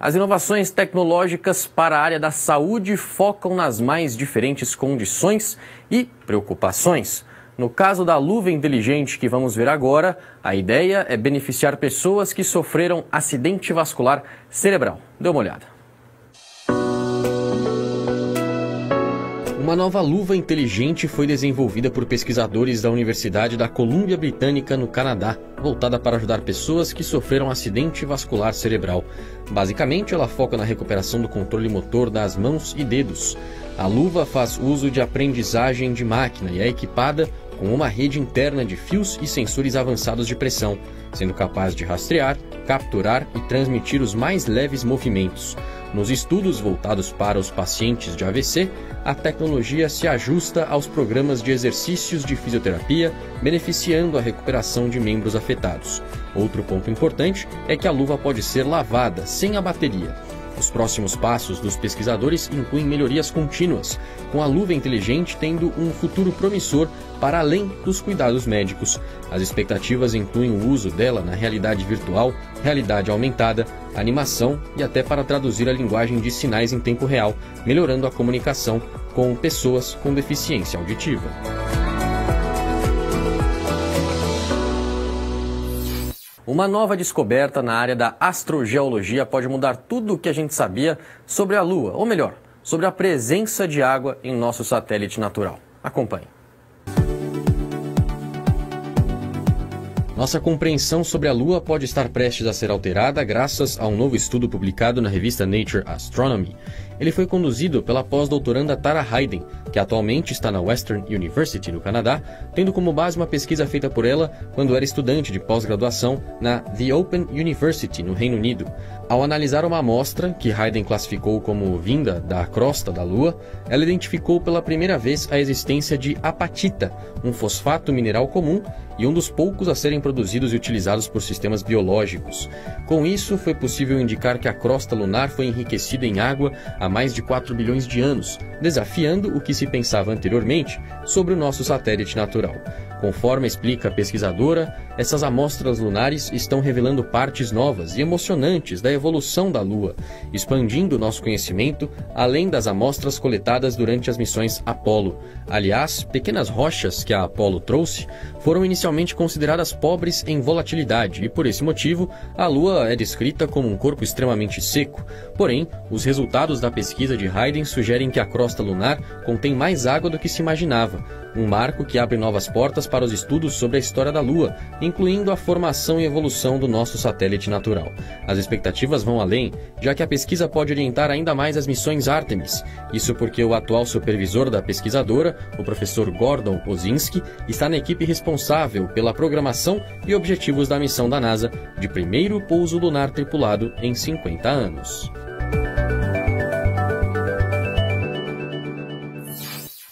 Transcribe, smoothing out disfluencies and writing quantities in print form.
As inovações tecnológicas para a área da saúde focam nas mais diferentes condições e preocupações. No caso da luva inteligente que vamos ver agora, a ideia é beneficiar pessoas que sofreram acidente vascular cerebral. Dê uma olhada. Uma nova luva inteligente foi desenvolvida por pesquisadores da Universidade da Colômbia Britânica, no Canadá, voltada para ajudar pessoas que sofreram acidente vascular cerebral. Basicamente, ela foca na recuperação do controle motor das mãos e dedos. A luva faz uso de aprendizagem de máquina e é equipada com uma rede interna de fios e sensores avançados de pressão, sendo capaz de rastrear, capturar e transmitir os mais leves movimentos. Nos estudos voltados para os pacientes de AVC, a tecnologia se ajusta aos programas de exercícios de fisioterapia, beneficiando a recuperação de membros afetados. Outro ponto importante é que a luva pode ser lavada sem a bateria. Os próximos passos dos pesquisadores incluem melhorias contínuas, com a luva inteligente tendo um futuro promissor para além dos cuidados médicos. As expectativas incluem o uso dela na realidade virtual, realidade aumentada, animação e até para traduzir a linguagem de sinais em tempo real, melhorando a comunicação com pessoas com deficiência auditiva. Uma nova descoberta na área da astrogeologia pode mudar tudo o que a gente sabia sobre a Lua, ou melhor, sobre a presença de água em nosso satélite natural. Acompanhe. Nossa compreensão sobre a Lua pode estar prestes a ser alterada graças a um novo estudo publicado na revista Nature Astronomy. Ele foi conduzido pela pós-doutoranda Tara Hayden, que atualmente está na Western University, no Canadá, tendo como base uma pesquisa feita por ela quando era estudante de pós-graduação na The Open University, no Reino Unido. Ao analisar uma amostra, que Hayden classificou como vinda da crosta da Lua, ela identificou pela primeira vez a existência de apatita, um fosfato mineral comum e um dos poucos a serem produzidos e utilizados por sistemas biológicos. Com isso, foi possível indicar que a crosta lunar foi enriquecida em água há mais de 4 bilhões de anos, desafiando o que se pensava anteriormente sobre o nosso satélite natural. Conforme explica a pesquisadora, essas amostras lunares estão revelando partes novas e emocionantes da evolução da Lua, expandindo nosso conhecimento além das amostras coletadas durante as missões Apollo. Aliás, pequenas rochas que a Apollo trouxe foram inicialmente consideradas pobres em volatilidade e, por esse motivo, a Lua é descrita como um corpo extremamente seco. Porém, os resultados da pesquisa de Hayden sugerem que a crosta lunar contém mais água do que se imaginava, um marco que abre novas portas para os estudos sobre a história da Lua, incluindo a formação e evolução do nosso satélite natural. As expectativas vão além, já que a pesquisa pode orientar ainda mais as missões Artemis. Isso porque o atual supervisor da pesquisadora, o professor Gordon Osinsky, está na equipe responsável pela programação e objetivos da missão da NASA de primeiro pouso lunar tripulado em 50 anos.